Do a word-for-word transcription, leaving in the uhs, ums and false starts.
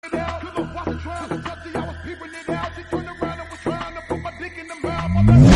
it out. Couldn't watch the trial. Touchy, I was peeping it out. She turned around and was trying to put my dick in the mouth.